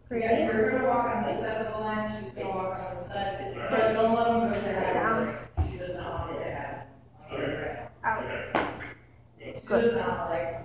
Yeah, you're gonna walk on this side of the line, she's gonna walk on this side. So don't let them go say hi. Down. She does not want to say hi. Out. She does not like